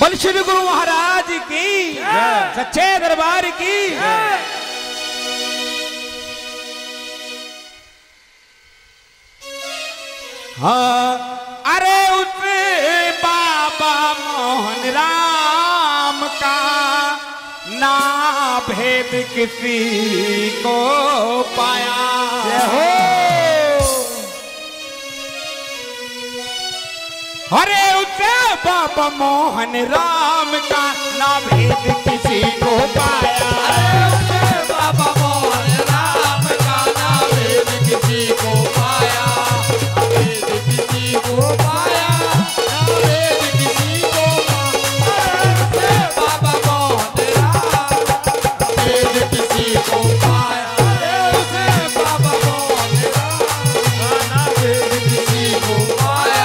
बोल श्री गुरु महाराज की सच्चे दरबार की। हाँ अरे उस बाबा मोहन राम का ना भेद किसी को पाया हो। अरे उसे बाबा मोहन राम का ना भेद किसी को पाया। अरे उसे बाबा मोहन राम का ना भेद किसी को पाया, ना भेद किसी को पाया, ना भेद किसी को पाया। अरे उसे बाबा मोहन राम ना भेद किसी को पाया। अरे उसे बाबा मोहन राम ना भेद किसी को पाया।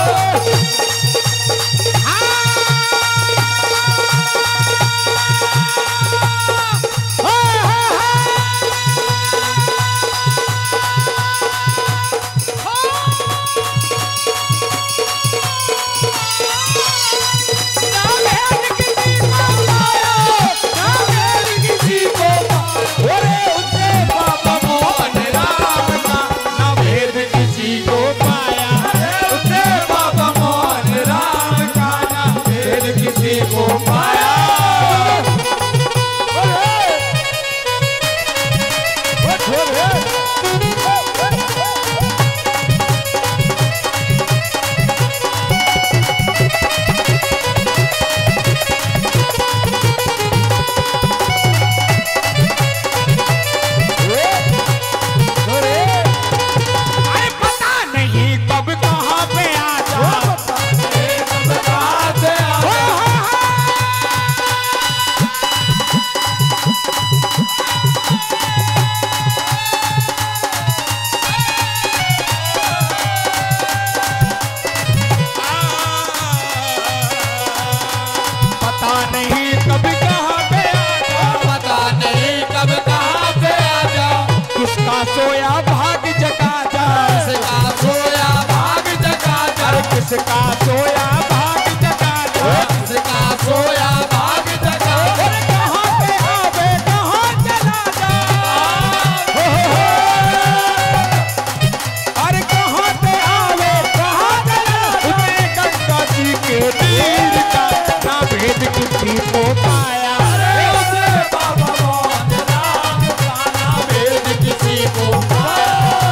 सोया भाग जगा जा, किसका सोया भाग जगा जा, किसका सोया भाग जगा जा, किसका सोया भाग जगा जा। कहाँ पे आवे कहाँ चला जा, अरे कहाँ पे आवे कहाँ चला जा। गंगा जी के तीर का ना भेद किसी को पाया। अरे उसे बाबा मोहन राम का ना भेद किसी को पाया।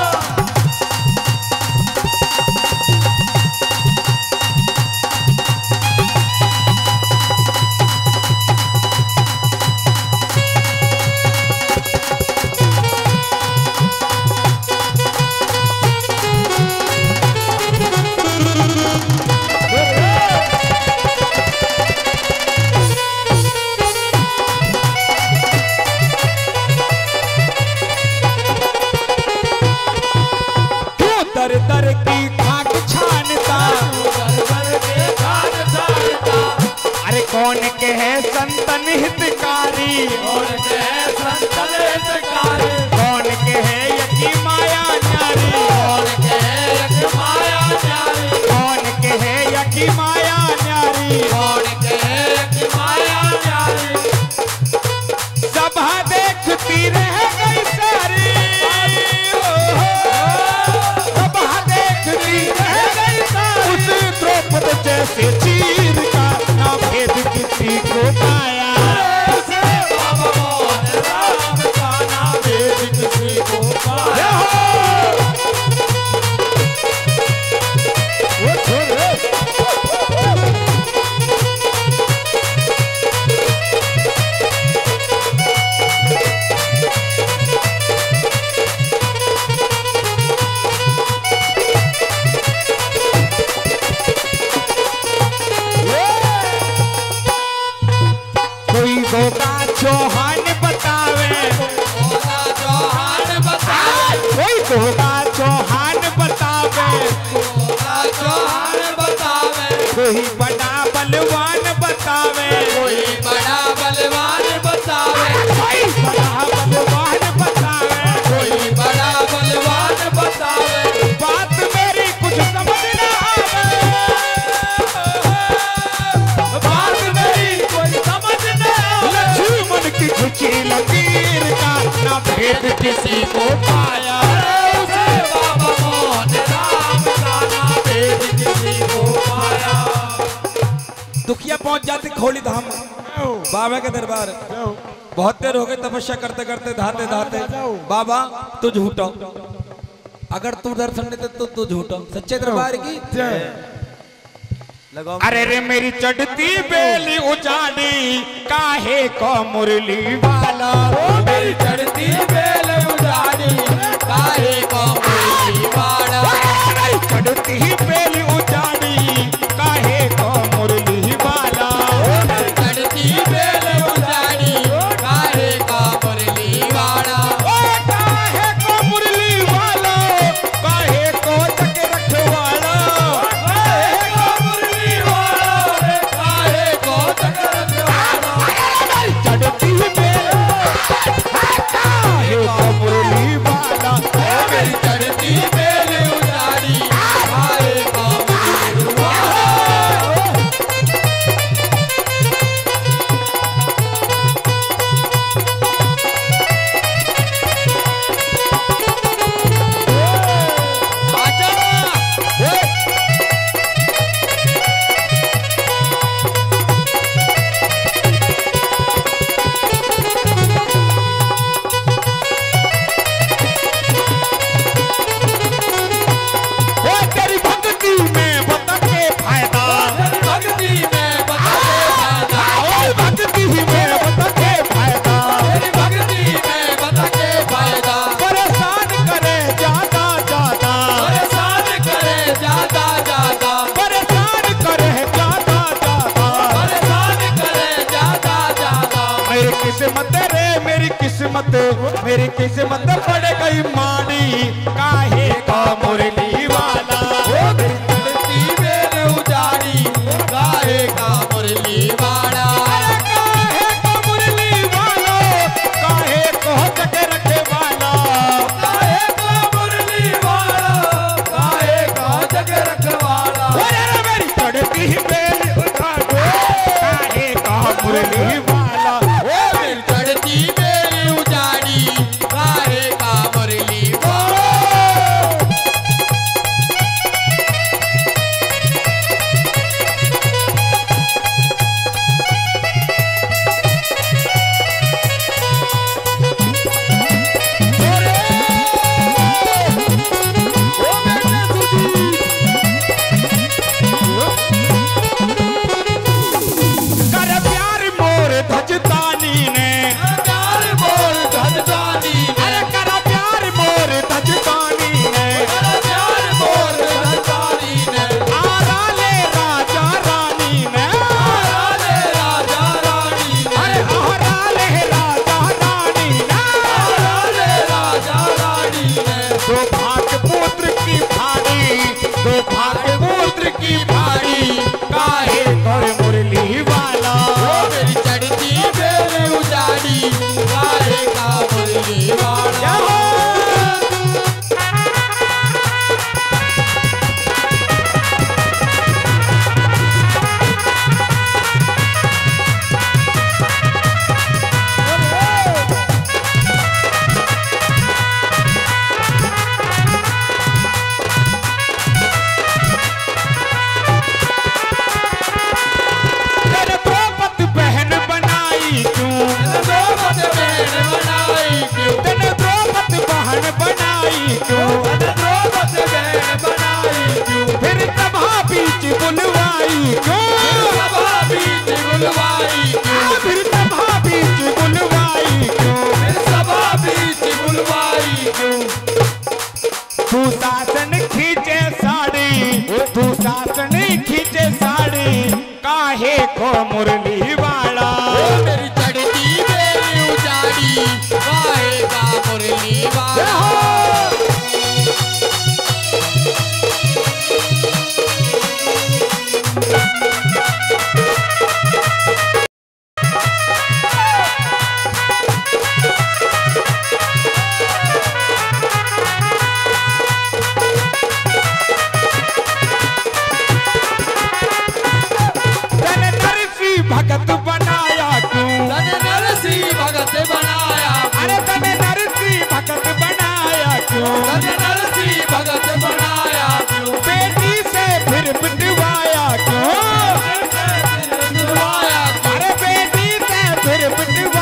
दर दर की खाक छानता, अरे कौन के है संतन हितकारी, कौन के है संतन हितकारी, कौन के है यकी माया न्यारी, कौन के है यकी माया न्यारी, कौन के है यकी माया न्यारी, कौन के है यकी माया न्यारी। सभा देखती रह गई सारी, सभा देखती रह गई सारी। उस द्रौपदी जैसे चीर का ना भेद किसी को पाया। उसे बाबा मोहन राम का ना भेद किसी को पाया। कोई गोगा चौहान बतावे, गोगा चौहान बतावे, कोई गोगा चौहान बतावे, गोगा चौहान बतावे, कोई बड़ा बलवान बतावे, कोई बड़ा बलवान बतावे, कोई बड़ा बलवान बतावे, कोई बड़ा बलवान बतावे। बात मेरी कुछ समझ ना आवे, बात भेद किसी को पाया। उसे बाबा मोहन राम का ना भेद किसी को पाया। दुखिया पहुंच जाते खोली धाम बाबा के दरबार। बहुत देर हो गई तपस्या करते करते धाते धाते। बाबा तू झूठो, अगर तू दर्शन देते तो तू झूठो। सच्चे दरबार की लगाओ। अरे रे मेरी चढ़ती बेली उजाड़ी काहे को मुरली वाला। मेरी चढ़ती बेल उजाड़ी काहे को मुरली वाला। चढ़ती बेली उजाड़ी काहे को मुरली वाला। चढ़ती बेल उजाड़ी काहे का मुरली वाला। काहे को मुरली वाला, काहे को तक रखवाला। काहे को तक रखवाला। चढ़ती बेल काहे को मुरली वाला। मेरी चढ़ती बेल उजाड़ी काहे का मुरली वाला। तेरी भक्ति में बता के फायदा। भक्ति में बता के फायदा। भक्ति में बता के फायदा। तेरी भक्ति में बता के फायदा। परेशान करे ज्यादा ज्यादा। परेशान करे ज्यादा ज्यादा। परेशान करे ज्यादा ज्यादा। परेशान करे ज्यादा ज्यादा। मेरी किस्मत रे मेरी किस्मत, मेरी किस्मत पड़ गई मानी काहे का मुरली वाला। मेरी चढ़ती बेल उजाड़ी काहे का मुरली वाला। काहे का मुरली वाला, काहे को जग रखे वाला। काहे का मुरली वाला। काहे का जग रखवाला। मेरी चढ़ती बेल उठाओ काहे का मुरली वाला। मेरी चढ़ती बेल उजाड़ी काहे का मुरली वाला। कर प्यार मोर धजतानी ने। प्यार मोर धजतानी ने। अरे कर प्यार मोर धजतानी ने। प्यार मोर धजतानी ने। आरा ले राजा रानी ने। राजे राजा रानी ने। अरे आरा ले राजा रानी ने। राजे राजा रानी ने। दो भाग पुत्र की भाड़ी, दो भाग पुत्र की भाड़ी काहे कर मुरली वाला। मेरी चढ़ती बेल उजाड़ी काहे का मुरली वाला। तेरे द्रौपद बहन बनाई क्यों। द्रौपद बहन बनाई क्यों। तेरे द्रौपद बहन बनाई क्यों। द्रौपद बहन बनाई क्यों। फिर सभा बीच बुलवाई क्यों। सभा बीच बुलवाई क्यों। फिर सभा बीच बुलवाई क्यों। सभा बीच बुलवाई क्यों। तू शासन खींचे साड़ी, तू शासन खींचे साड़ी काहे को मुरली वाला। मेरी चढ़ती बेल उजाड़ी काहे का मुरली वाला। तन नरसी भक्त फिर बिटवा